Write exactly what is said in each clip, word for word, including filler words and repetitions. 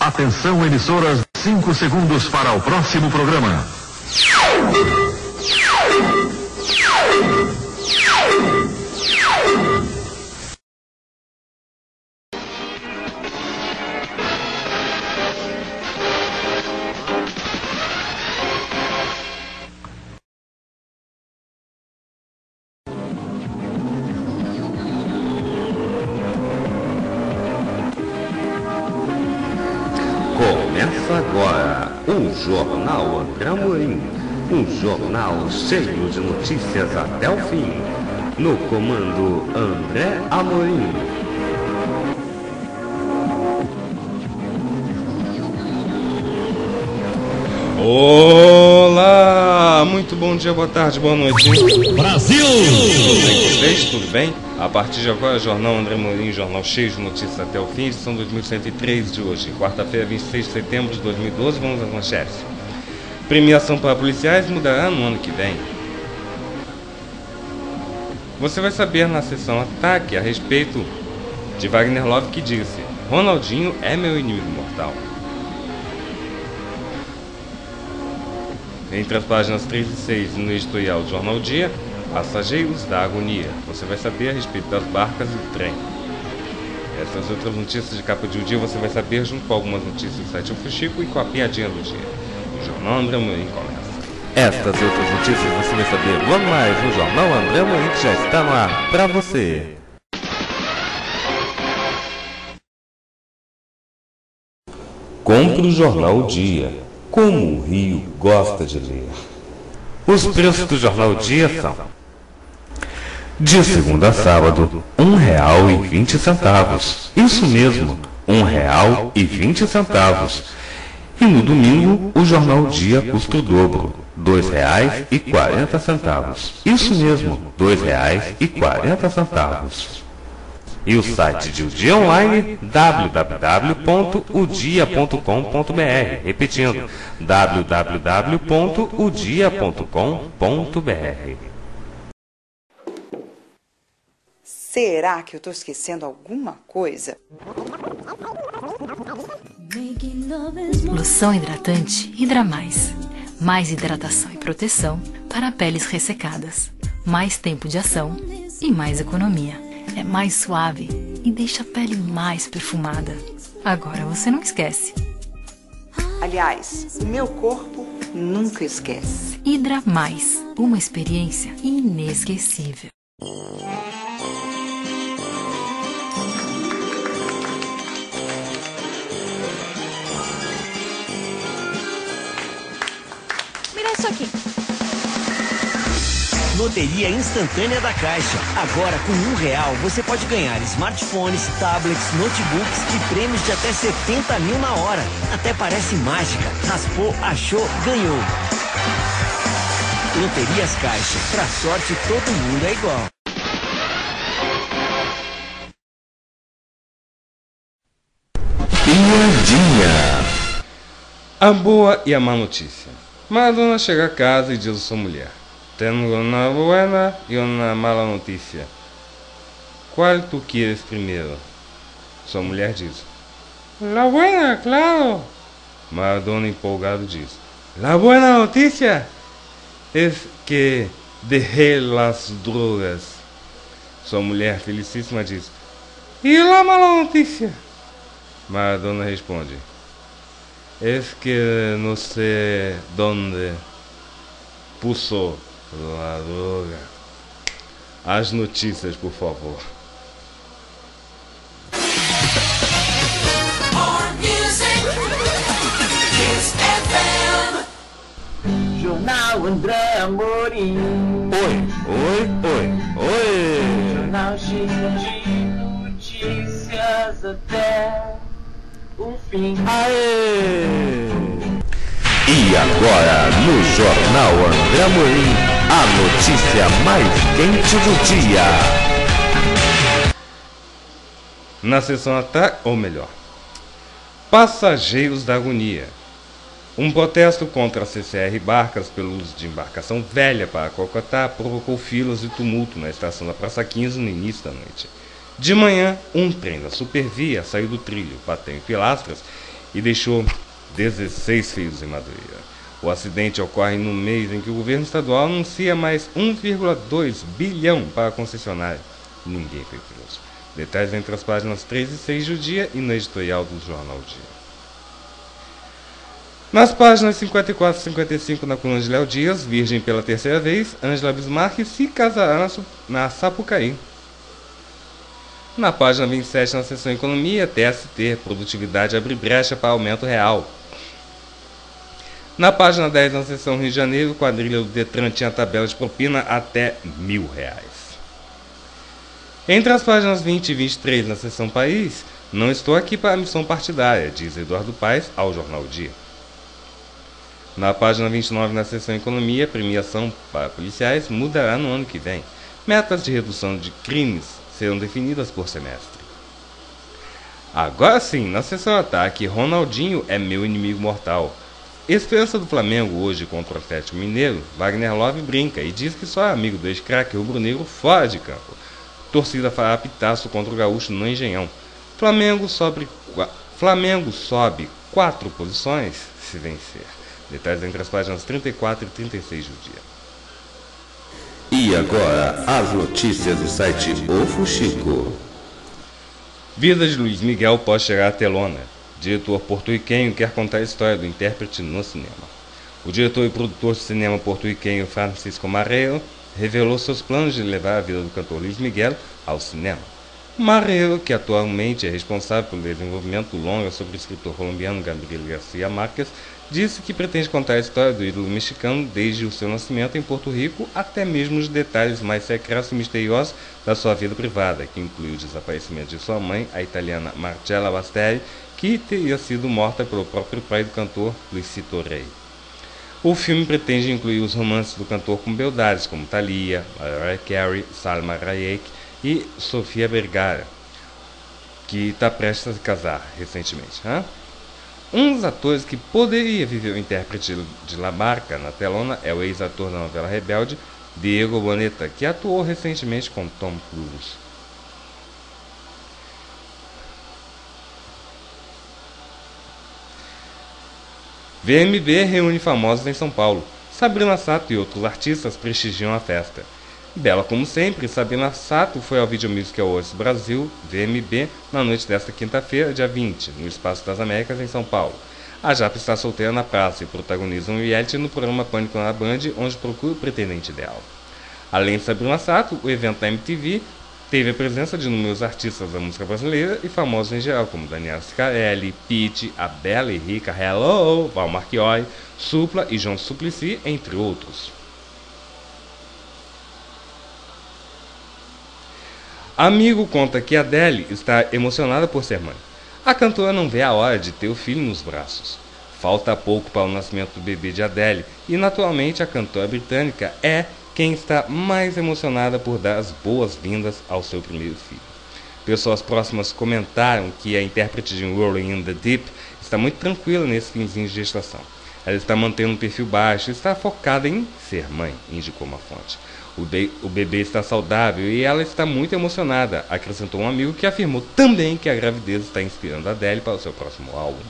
Atenção, emissoras, cinco segundos para o próximo programa. Começa agora o Jornal André Amorim, um jornal cheio de notícias até o fim. No comando André Amorim. Olá, muito bom dia, boa tarde, boa noite. Brasil! Tudo bem com vocês? Tudo bem? A partir de agora, Jornal André Amorim, jornal cheio de notícias até o fim, edição dois mil cento e três de hoje, quarta-feira, vinte e seis de setembro de dois mil e doze. Vamos às manchetes. Premiação para policiais mudará no ano que vem. Você vai saber na sessão Ataque a respeito de Wagner Love, que disse: Ronaldinho é meu inimigo mortal. Entre as páginas três e seis no editorial do Jornal Dia, Passageiros da Agonia. Você vai saber a respeito das barcas e do trem. Essas outras notícias de capa de um dia você vai saber junto com algumas notícias do site Fuxico e com a piadinha do dia. O Jornal André Amorim começa. Estas e outras notícias você vai saber logo mais no Jornal André Amorim, que já está no ar para você. Compre o Jornal Dia, como o Rio gosta de ler. Os preços do Jornal Dia são: de segunda a sábado, um real e vinte centavos. Isso mesmo, um real e vinte centavos. E no domingo, o Jornal Dia custa o dobro, dois reais e quarenta centavos. Isso mesmo, dois reais e quarenta centavos. E o site de O Dia Online, w w w ponto o dia ponto com ponto b r. Repetindo, w w w ponto o dia ponto com ponto b r. Será que eu estou esquecendo alguma coisa? Loção hidratante Hidra Mais. Mais hidratação e proteção para peles ressecadas. Mais tempo de ação e mais economia. É mais suave e deixa a pele mais perfumada. Agora você não esquece. Aliás, o meu corpo nunca esquece. Hidra Mais. Uma experiência inesquecível. Isso aqui. Loteria instantânea da Caixa. Agora, com um real, você pode ganhar smartphones, tablets, notebooks e prêmios de até setenta mil na hora. Até parece mágica. Raspou, achou, ganhou. Loterias Caixa. Pra sorte, todo mundo é igual. Piadinha. A boa e a má notícia. Maradona chega a casa e diz à sua mulher: Tengo una buena y una mala noticia. Qual tu quieres primeiro? Sua mulher diz: La buena, claro. Maradona empolgado diz: La buena noticia es que dejé las drogas. Sua mulher felicíssima diz: E la mala noticia? Maradona responde: Es que no sé dónde puso la droga. As notícias, por favor. Jornal André Amorim. Oi, oi, oi, oi. Jornal cheio de notícias até o fim. Aê! E agora, no Jornal André Amorim, a notícia mais quente do dia. Na sessão Ataque, ou melhor, Passageiros da Agonia. Um protesto contra a C C R Barcas pelo uso de embarcação velha para Cocotá provocou filas e tumulto na estação da Praça quinze no início da noite. De manhã, um trem da Supervia saiu do trilho, bateu em pilastras e deixou dezesseis filhos em Madureira. O acidente ocorre no mês em que o governo estadual anuncia mais um vírgula dois bilhão para a concessionária. Ninguém foi preso. Detalhes entre as páginas três e seis do Dia e no editorial do Jornal Dia. Nas páginas cinquenta e quatro e cinquenta e cinco, na coluna de Léo Dias, virgem pela terceira vez, Ângela Bismarck se casará na Sapucaí. Na página vinte e sete, na seção Economia, T S T, produtividade abre brecha para aumento real. Na página dez, na seção Rio de Janeiro, quadrilha do Detran tinha tabela de propina até mil reais. Entre as páginas vinte e vinte e três, na seção País, não estou aqui para a missão partidária, diz Eduardo Paes ao Jornal Dia. Na página vinte e nove, na seção Economia, premiação para policiais mudará no ano que vem. Metas de redução de crimes serão definidas por semestre. Agora sim, na seção Ataque, Ronaldinho é meu inimigo mortal. Esperança do Flamengo hoje contra o Atlético Mineiro, Wagner Love brinca e diz que só é amigo do ex-craque rubro-negro fora de campo. Torcida fará pitaço contra o Gaúcho no Engenhão. Flamengo sobe, Flamengo sobe quatro posições se vencer. Detalhes entre as páginas trinta e quatro e trinta e seis do Dia. E agora, as notícias do site O Fuxico. Vida de Luiz Miguel pode chegar à telona. Diretor porto-riquenho quer contar a história do intérprete no cinema. O diretor e produtor de cinema porto-riquenho Francisco Marrero revelou seus planos de levar a vida do cantor Luiz Miguel ao cinema. Marrero, que atualmente é responsável pelo desenvolvimento do longa sobre o escritor colombiano Gabriel García Márquez, disse que pretende contar a história do ídolo mexicano desde o seu nascimento em Porto Rico até mesmo os detalhes mais secretos e misteriosos da sua vida privada, que inclui o desaparecimento de sua mãe, a italiana Marcella Bastelli, que teria sido morta pelo próprio pai do cantor, Luisito Rey. O filme pretende incluir os romances do cantor com beldades como Thalia, Mariah Carey, Salma Hayek e Sofia Vergara, que está prestes a se casar recentemente. Hein? Um dos atores que poderia viver o intérprete de La Barca na telona é o ex-ator da novela Rebelde, Diego Boneta, que atuou recentemente com Tom Cruise. V M B reúne famosos em São Paulo. Sabrina Sato e outros artistas prestigiam a festa. Bela como sempre, Sabrina Sato foi ao Video Music Awards Brasil, V M B, na noite desta quinta-feira, dia vinte, no Espaço das Américas, em São Paulo. A japa está solteira na praça e protagoniza um reality no programa Pânico na Band, onde procura o pretendente ideal. Além de Sabrina Sato, o evento da M T V teve a presença de inúmeros artistas da música brasileira e famosos em geral, como Daniela Scarelli, Pitty, a Bela e Rica Hello, Val Marchiori, Supla e João Suplicy, entre outros. Amigo conta que Adele está emocionada por ser mãe. A cantora não vê a hora de ter o filho nos braços. Falta pouco para o nascimento do bebê de Adele e, naturalmente, a cantora britânica é quem está mais emocionada por dar as boas-vindas ao seu primeiro filho. Pessoas próximas comentaram que a intérprete de Rolling in the Deep está muito tranquila nesse finzinho de gestação. Ela está mantendo um perfil baixo e está focada em ser mãe, indicou uma fonte. O, be- o bebê está saudável e ela está muito emocionada, acrescentou um amigo que afirmou também que a gravidez está inspirando a Adele para o seu próximo álbum.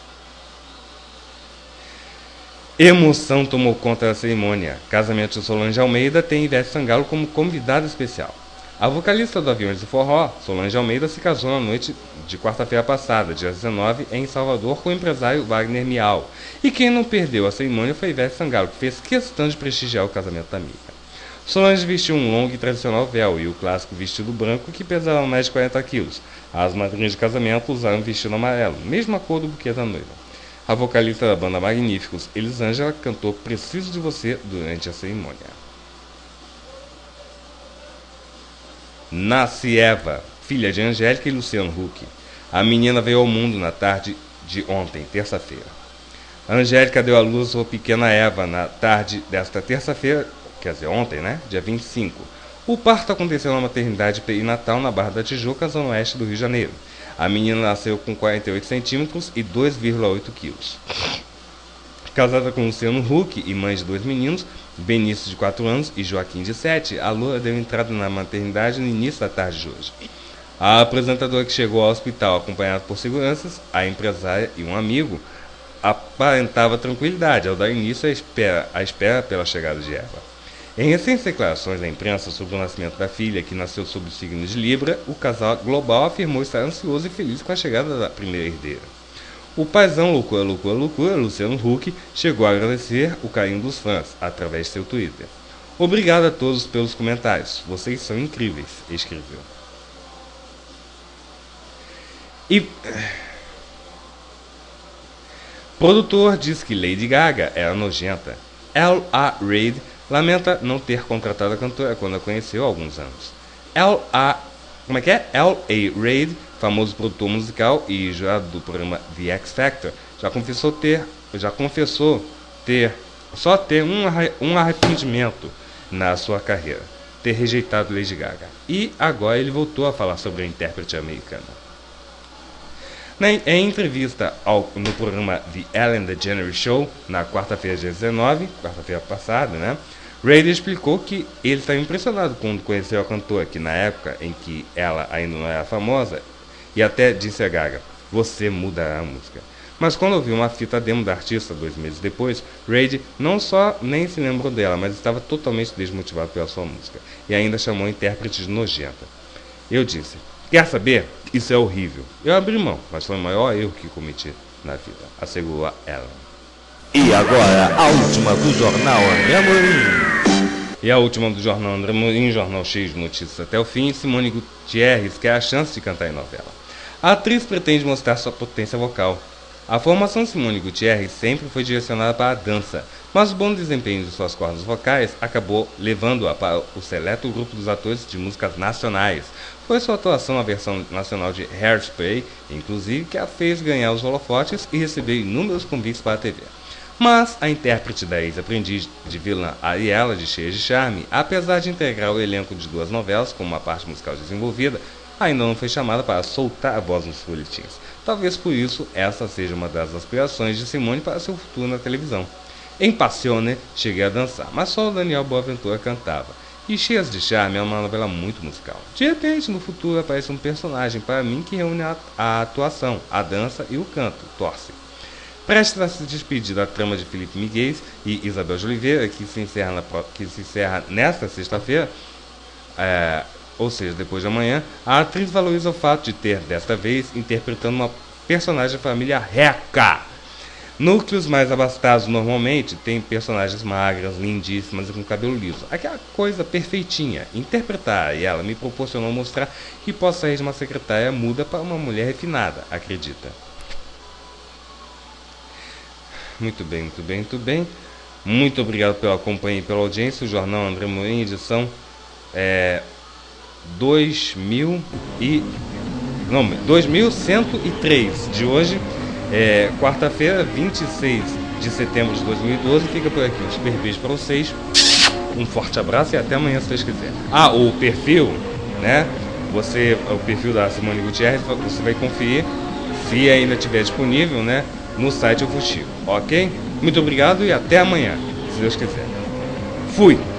Emoção tomou conta da cerimônia. Casamento de Solange Almeida tem Ivete Sangalo como convidada especial. A vocalista do Aviões do Forró, Solange Almeida, se casou na noite de quarta-feira passada, dia dezenove, em Salvador, com o empresário Wagner Miau. E quem não perdeu a cerimônia foi Ivete Sangalo, que fez questão de prestigiar o casamento da amiga. Solange vestiu um longo e tradicional véu e o clássico vestido branco, que pesava mais de quarenta quilos. As madrinhas de casamento usaram um vestido amarelo, mesma cor do buquê da noiva. A vocalista da banda Magníficos, Elisângela, cantou Preciso de Você durante a cerimônia. Nasce Eva, filha de Angélica e Luciano Huck. A menina veio ao mundo na tarde de ontem, terça-feira. A Angélica deu à luz sua pequena Eva na tarde desta terça-feira, quer dizer, ontem, né? Dia vinte e cinco. O parto aconteceu na maternidade perinatal na Barra da Tijuca, zona oeste do Rio de Janeiro. A menina nasceu com quarenta e oito centímetros e dois vírgula oito quilos. Casada com Luciano Huck e mãe de dois meninos, Benício de quatro anos e Joaquim de sete, a loura deu entrada na maternidade no início da tarde de hoje. A apresentadora, que chegou ao hospital acompanhada por seguranças, a empresária e um amigo, aparentava tranquilidade ao dar início à espera, à espera pela chegada de Eva. Em recentes declarações à imprensa sobre o nascimento da filha, que nasceu sob o signo de Libra, o casal global afirmou estar ansioso e feliz com a chegada da primeira herdeira. O paizão loucura, loucura, loucura, Luciano Huck, chegou a agradecer o carinho dos fãs através de seu Twitter. Obrigado a todos pelos comentários, vocês são incríveis, escreveu. E... Produtor diz que Lady Gaga era nojenta. L A. Reid lamenta não ter contratado a cantora quando a conheceu há alguns anos. L A. Como é que é? L A. Reid, famoso produtor musical e jurado do programa The X Factor, já confessou ter, já confessou ter, só ter um, um arrependimento na sua carreira, ter rejeitado Lady Gaga. E agora ele voltou a falar sobre a intérprete americana. Na, em entrevista ao, no programa The Ellen DeGeneres Show, na quarta-feira, dia dezenove, quarta-feira passada, né, Reid explicou que ele estava impressionado quando conheceu a cantora, que na época em que ela ainda não era famosa, e até disse a Gaga, você mudará a música. Mas quando ouviu uma fita demo da artista dois meses depois, Reid não só nem se lembrou dela, mas estava totalmente desmotivado pela sua música, e ainda chamou a intérprete de nojenta. Eu disse, quer saber? Isso é horrível. Eu abri mão, mas foi o maior erro que cometi na vida, assegurou ela. E agora, a última do Jornal André Amorim. E a última do Jornal André Amorim, jornal cheio de notícias até o fim, Simone Gutierrez quer a chance de cantar em novela. A atriz pretende mostrar sua potência vocal. A formação de Simone Gutierrez sempre foi direcionada para a dança, mas o bom desempenho de suas cordas vocais acabou levando-a para o seleto grupo dos atores de músicas nacionais. Foi sua atuação na versão nacional de Hairspray, inclusive, que a fez ganhar os holofotes e receber inúmeros convites para a T V. Mas a intérprete da ex-aprendiz de vilã Ariela, de Cheia de Charme, apesar de integrar o elenco de duas novelas com uma parte musical desenvolvida, ainda não foi chamada para soltar a voz nos boletins. Talvez por isso essa seja uma das aspirações de Simone para seu futuro na televisão. Em Passione, cheguei a dançar, mas só o Daniel Boaventura cantava. E Cheias de Charme é uma novela muito musical. De repente, no futuro, aparece um personagem para mim que reúne a, a atuação, a dança e o canto, Torce. Prestes a se despedir da trama de Felipe Miguel e Isabel de Oliveira, que se encerra, na, que se encerra nesta sexta-feira, é, ou seja, depois de amanhã, a atriz valoriza o fato de ter, desta vez, interpretando uma personagem da família Reca. Núcleos mais abastados normalmente têm personagens magras, lindíssimas e com cabelo liso. Aquela coisa perfeitinha. Interpretar e ela me proporcionou mostrar que posso sair de uma secretária muda para uma mulher refinada, acredita. Muito bem, muito bem, muito bem. Muito obrigado pela companhia e pela audiência. O Jornal André Amorim, edição é, dois mil e... Não, dois mil cento e três de hoje. É, quarta-feira, vinte e seis de setembro de dois mil e doze. Fica por aqui. Um super beijo para vocês. Um forte abraço e até amanhã, se Deus quiser. Ah, o perfil, né? Você, o perfil da Simone Gutierrez, você vai conferir, se ainda estiver disponível, né? No site Eu Fuxico, ok? Muito obrigado e até amanhã, se Deus quiser. Fui!